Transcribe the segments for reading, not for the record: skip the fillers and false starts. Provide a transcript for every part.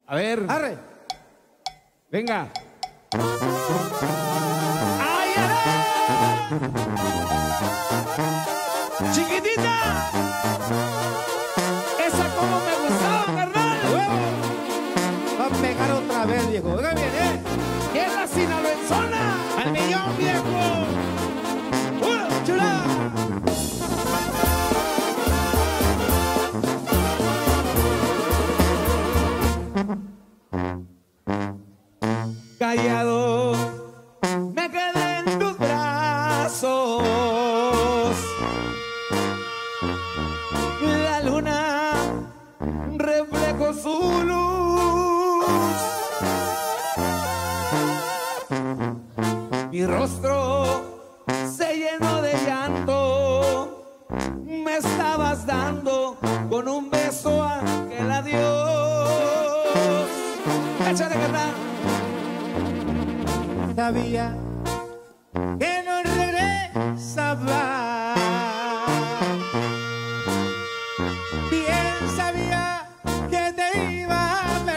A ver. Arre. Venga. ¡Ay, ay! ¡Chiquitita! ¡Esa como me gustaba, carnal! Va a pegar otra vez, viejo. Oiga bien, ¿eh? ¡Y es la sinaloenzona! ¡Al millón, viejo! ¡Chula! Callado me quedé en tus brazos, la luna reflejó su luz, mi rostro se llenó de llanto, me estabas dando con un beso aquel adiós. Échale, carnal. Sabía que no regresaba, bien sabía que te iba a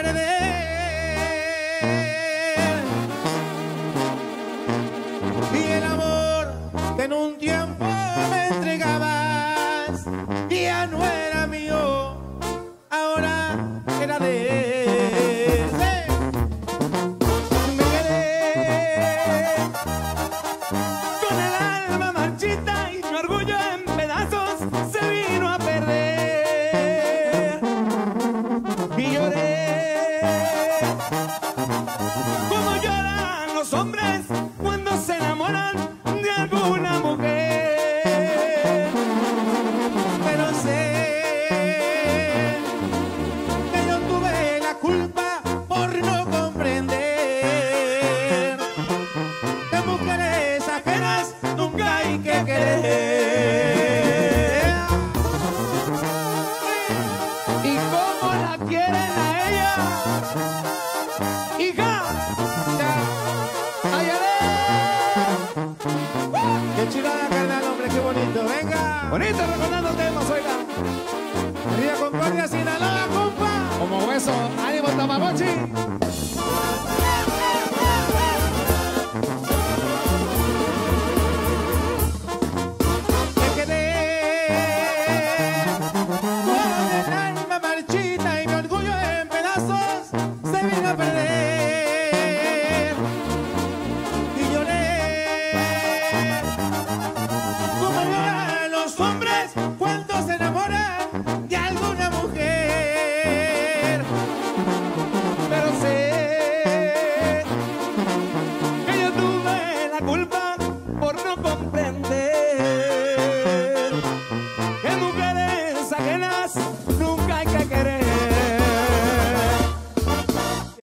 perder, y el amor que en un tiempo me entregabas ya no era mío, ahora era de él. Bonito recordando temas, oiga. Arriba Concordia, Sinaloa, compa. Como hueso, ánimo Tamagotchi. Me quedé con el alma marchita y mi orgullo en pedazos se vino a perder. Y lloré como lloran los hombres cuando se enamoran de alguna mujer. Pero sé que yo tuve la culpa por no comprender que mujeres ajenas nunca hay que querer.